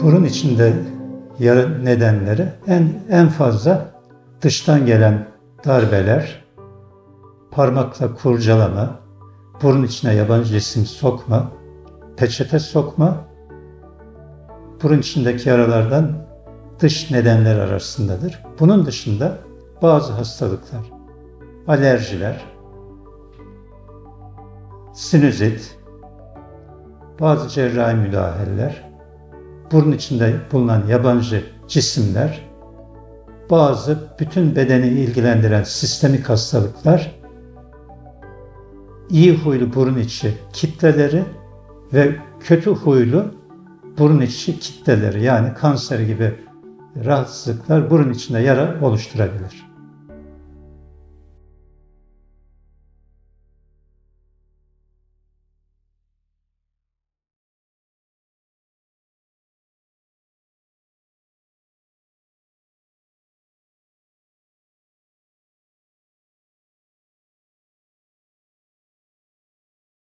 Burun içinde yara nedenleri en fazla dıştan gelen darbeler, parmakla kurcalama, burun içine yabancı cisim sokma, peçete sokma, burun içindeki yaralardan dış nedenler arasındadır. Bunun dışında bazı hastalıklar, alerjiler, sinüzit, bazı cerrahi müdahaleler, burun içinde bulunan yabancı cisimler, bazı bütün bedeni ilgilendiren sistemik hastalıklar, iyi huylu burun içi kitleleri ve kötü huylu burun içi kitleleri, yani kanser gibi rahatsızlıklar burun içinde yara oluşturabilir.